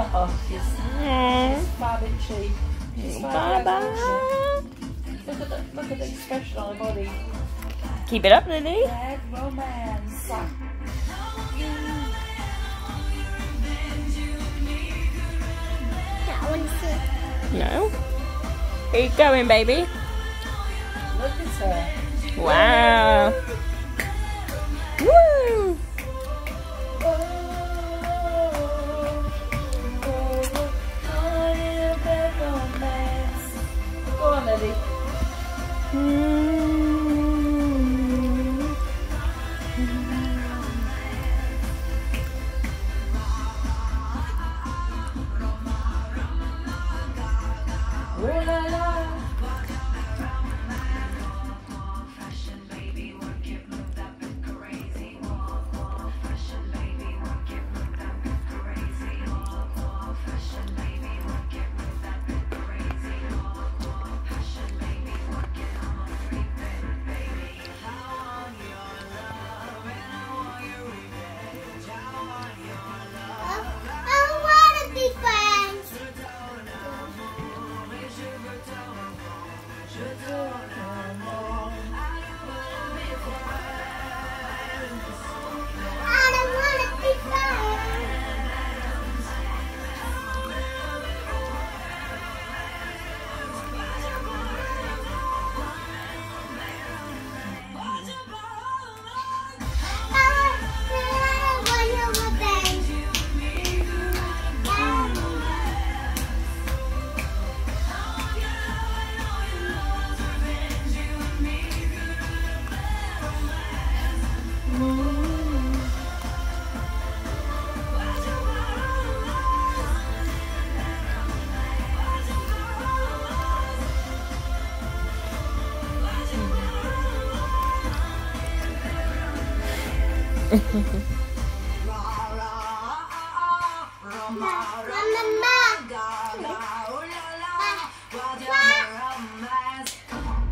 Oh, she's fab and cheap. Bye-bye. Look at the expression on her body. Keep it up, Lily. Bad romance. No. Where you going, baby? Look at her. Wow. Woo! Go on, Lily. Oh la la.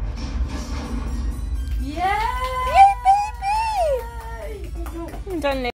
Yay, baby! I'm done.